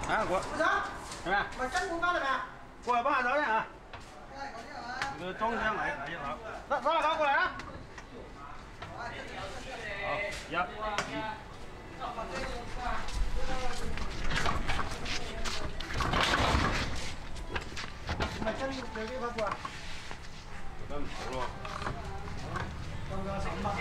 啊，过。 不啥？ 什么？ 把真股搞了没？ 过来帮下找人啊。这个装箱来一套。那老高过来啊。好，一。把真留给他过。咱们走了。刚刚上吧。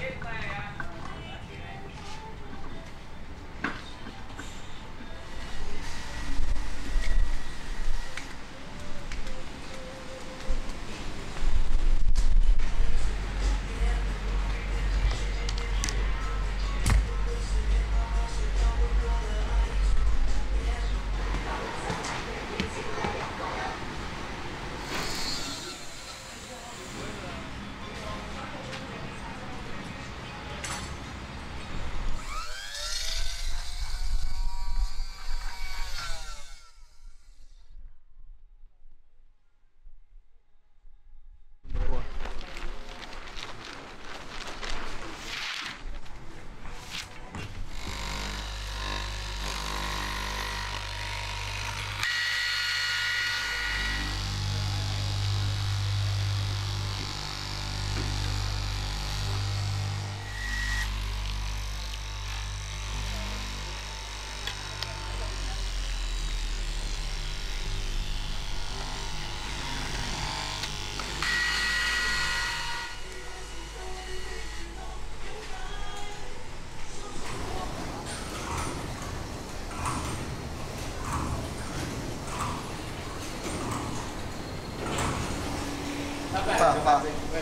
爸。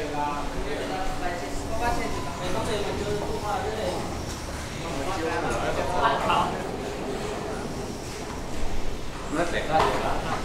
那谁干的？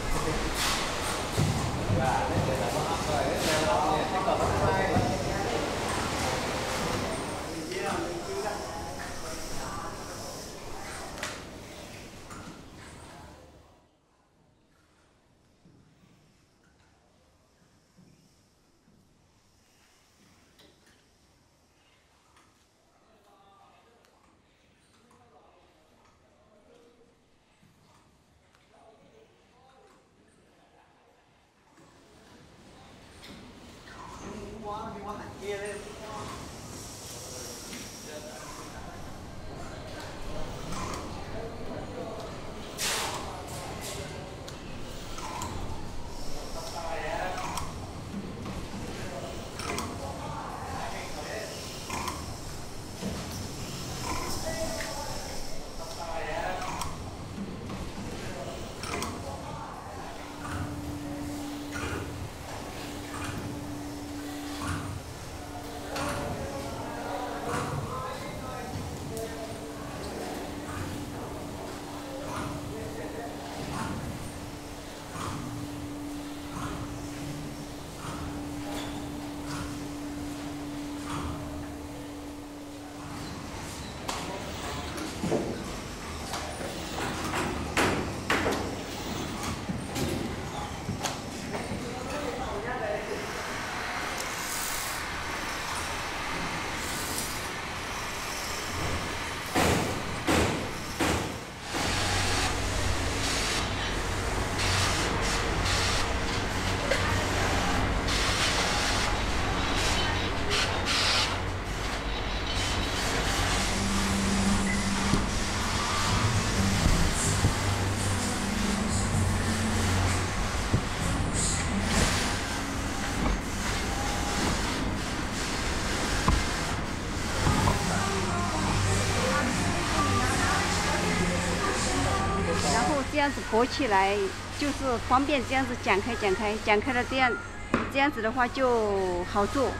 这样子拨起来就是方便，这样子剪开了，这样子的话就好做。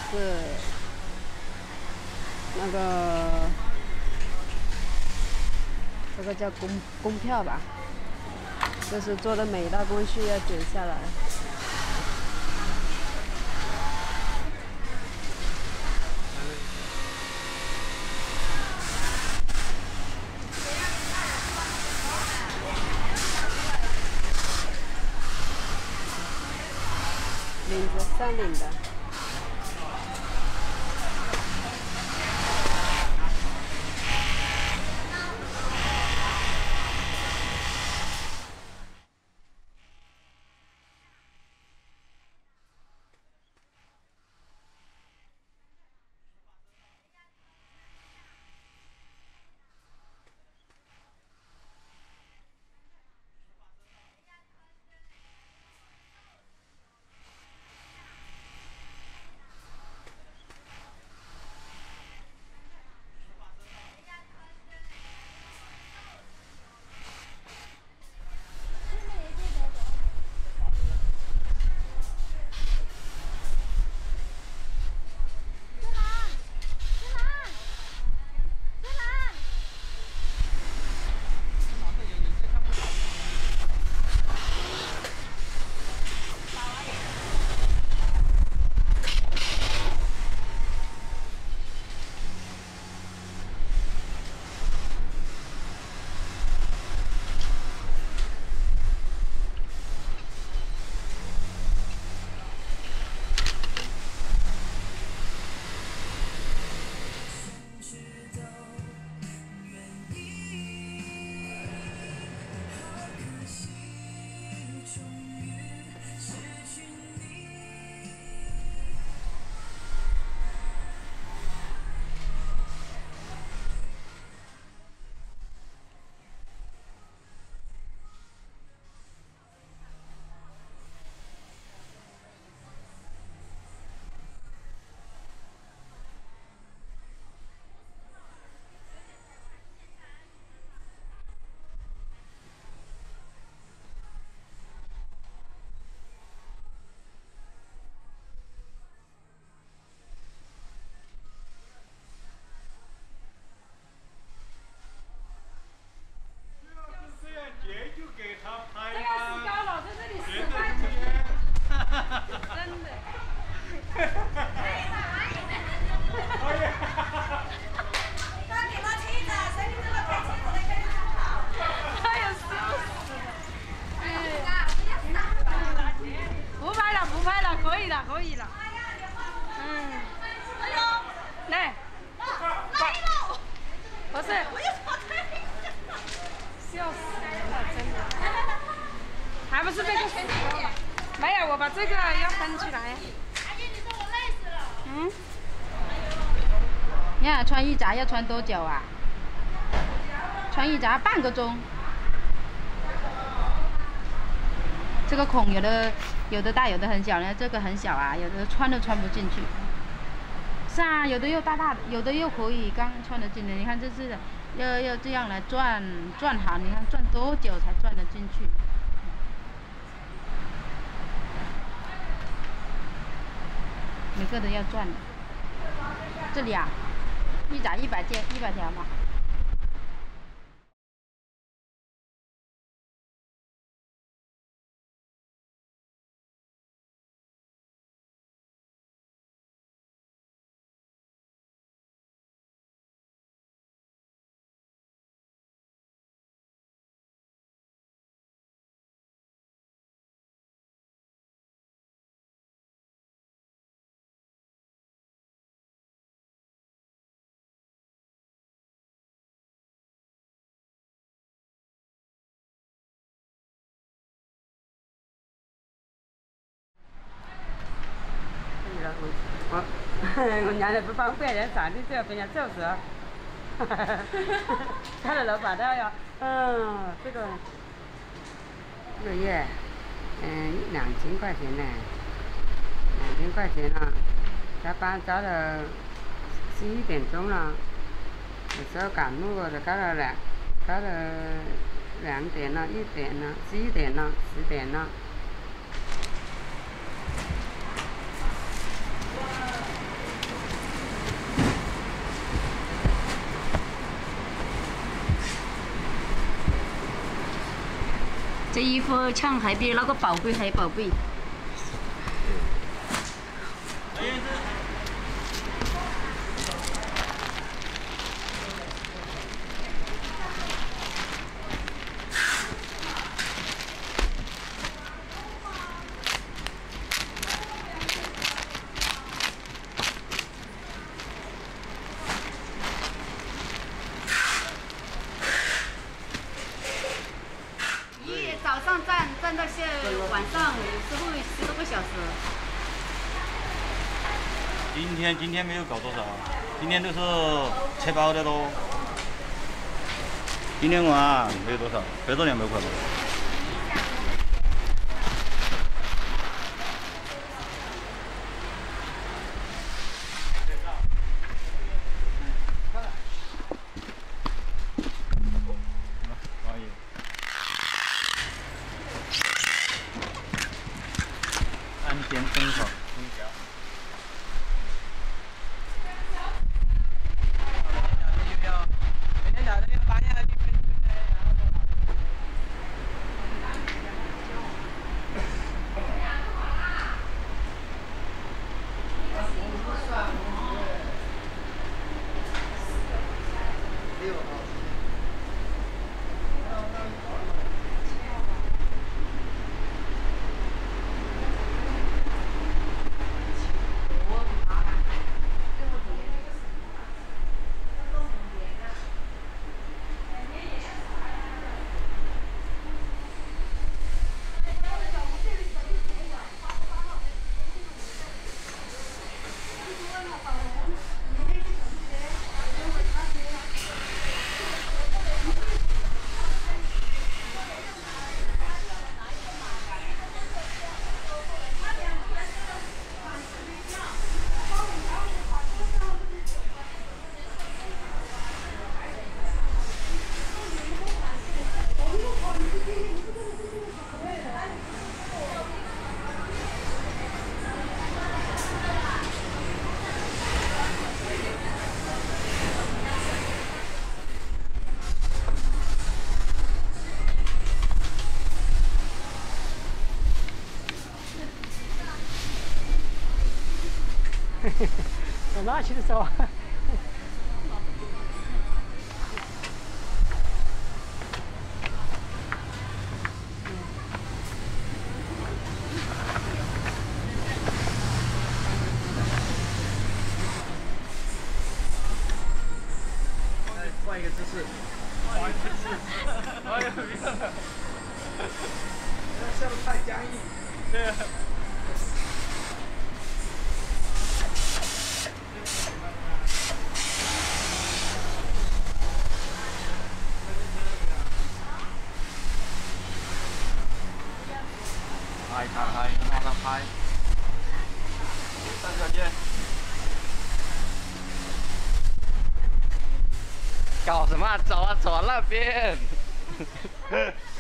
是那个这个叫工票吧，就是做的每一道工序要剪下来。领子上领的。 可以了。嗯。来。不是。笑死人了，真的。还不是这个。没有，我把这个要分起来。阿姨，你说我累死了。嗯。你看穿一扎要穿多久啊？穿一扎半个钟。这个孔有的大，有的很小呢。这个很小啊，有的穿都穿不进去。是啊，有的又大大的，有的又可以刚穿得进的。你看这是要这样来转好，你看转多久才转得进去？每个都要转的。这里啊，一扎100条嘛。我娘的不方便，人场地这边要就是，他的老板都要，这个月，2000块钱呢，2000块钱了，加班加到11点钟了，有时候赶路的赶到2点了，1点了，11点了，10点了。 这衣服抢还比那个宝贝还宝贝。早上站到晚上，有时候10多个小时。 今天没有搞多少，今天都是切包的多。今天晚没有多少，100多200块吧。安全生活，空调。每天早上要搬下去。 走哪去的时候？ 换一个姿势，换一个姿势，哎呀，别了，笑得太僵硬。对。拍，让他拍。三小姐。搞什么？走啊，走啊那边。